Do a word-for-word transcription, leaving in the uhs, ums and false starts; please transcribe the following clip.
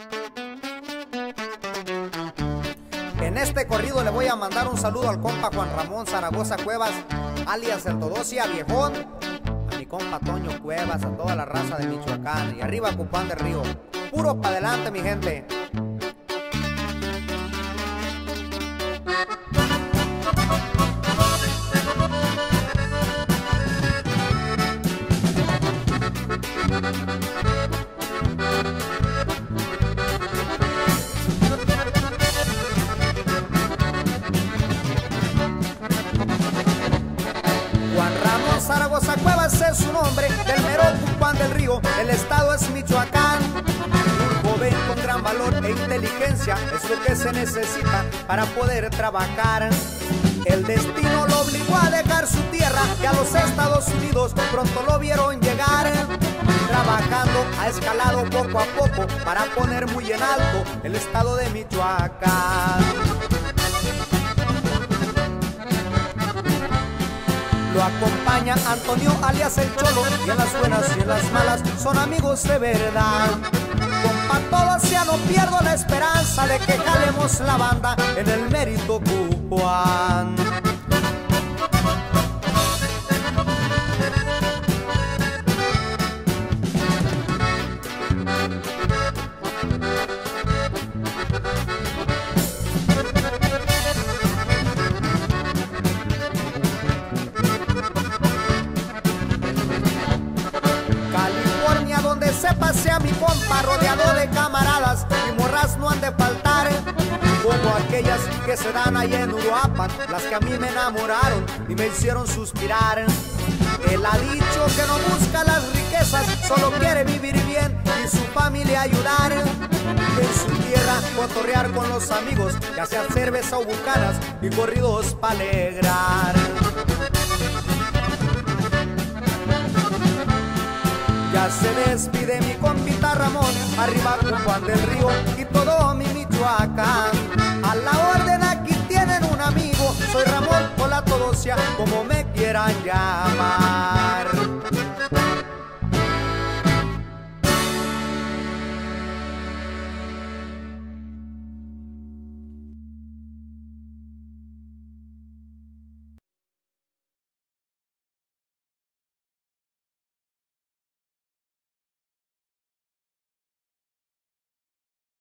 En este corrido le voy a mandar un saludo al compa Juan Ramón Zaragoza Cuevas, alias el Todosia Viejón, a mi compa Toño Cuevas, a toda la raza de Michoacán, y arriba Cupán del Río. Puro pa' adelante, mi gente. Zaragoza Cuevas es su nombre, del mero Cupán del Río, el estado es Michoacán. Un joven con gran valor e inteligencia es lo que se necesita para poder trabajar. El destino lo obligó a dejar su tierra y a los Estados Unidos pronto lo vieron llegar. Trabajando ha escalado poco a poco para poner muy en alto el estado de Michoacán. Lo acompaña Antonio alias el Cholo, y en las buenas y en las malas son amigos de verdad. Compa Todosia, no pierdo la esperanza de que jalemos la banda en el mérito Cupán. Donde se pasea mi compa rodeado de camaradas y morras no han de faltar, como aquellas que se dan ahí en Uruapan, las que a mí me enamoraron y me hicieron suspirar. Él ha dicho que no busca las riquezas, solo quiere vivir bien y su familia ayudar. En su tierra cotorrear con los amigos, ya sea cerveza o bucanas y corridos pa' alegrar. Ya se despide mi compita Ramón, arriba Cupán del Río y todo mi Michoacán. A la orden aquí tienen un amigo, soy Ramón o la Todosia, como me quieran llamar.